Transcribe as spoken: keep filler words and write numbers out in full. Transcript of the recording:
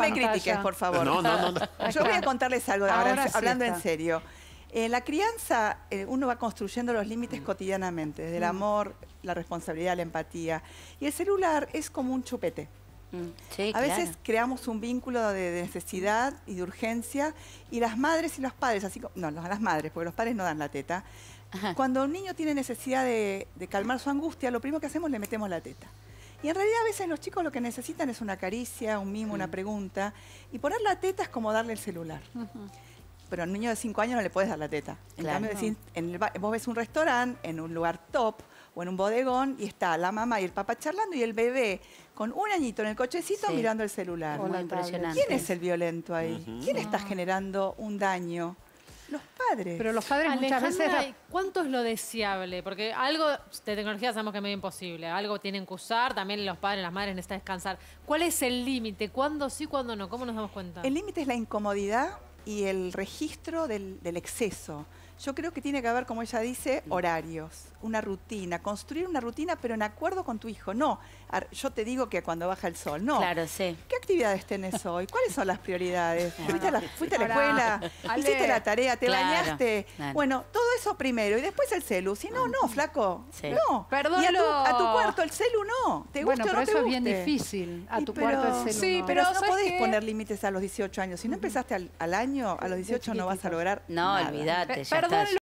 me critiques, por favor. No, no, no. no. Yo voy a contarles algo, ahora, Ahora sí hablando está. en serio. En la crianza, eh, uno va construyendo los límites cotidianamente, desde el amor, la responsabilidad, la empatía. Y el celular es como un chupete. Sí, A veces claro. creamos un vínculo de, de necesidad y de urgencia, y las madres y los padres, así como, no, las madres, porque los padres no dan la teta. Ajá. Cuando un niño tiene necesidad de, de calmar su angustia, lo primero que hacemos le metemos la teta. Y en realidad a veces los chicos lo que necesitan es una caricia, un mimo, una pregunta. Y poner la teta es como darle el celular. Ujú. Pero a un niño de cinco años no le puedes dar la teta. En Claro. cambio, decís, en el ba- vos ves un restaurante, en un lugar top o en un bodegón, y está la mamá y el papá charlando y el bebé con un añito en el cochecito Sí. mirando el celular. O Muy la impresionante. ¿Quién es el violento ahí? Ujú. ¿Quién está generando un daño? Los padres. Pero los padres muchas Alejandra, veces... ¿cuánto es lo deseable? Porque algo de tecnología sabemos que es medio imposible. Algo tienen que usar, también los padres, las madres necesitan descansar. ¿Cuál es el límite? ¿Cuándo sí, cuándo no? ¿Cómo nos damos cuenta? El límite es la incomodidad y el registro del, del exceso. Yo creo que tiene que haber, como ella dice, horarios, una rutina, construir una rutina, pero en acuerdo con tu hijo. No, ar- yo te digo que cuando baja el sol, no. Claro, sí. ¿Qué actividades tenés hoy? ¿Cuáles son las prioridades? ¿Fuiste a la, fuiste a la Ahora, escuela? Ale, ¿Hiciste la tarea? ¿Te claro, bañaste? claro. Bueno, todo eso primero y después el celu. Si no, no, flaco. Sí. No. Perdón, y a tu, lo- a tu cuarto el celu no. ¿Te gusta Bueno, o pero no eso te es bien guste? difícil. A Y tu pero- cuarto el celu Sí, no. pero no ¿sabes podés qué? poner límites a los dieciocho años. Si no empezaste al, al año, a los dieciocho no vas a lograr No, nada. olvídate. Pe- ya perdón, está.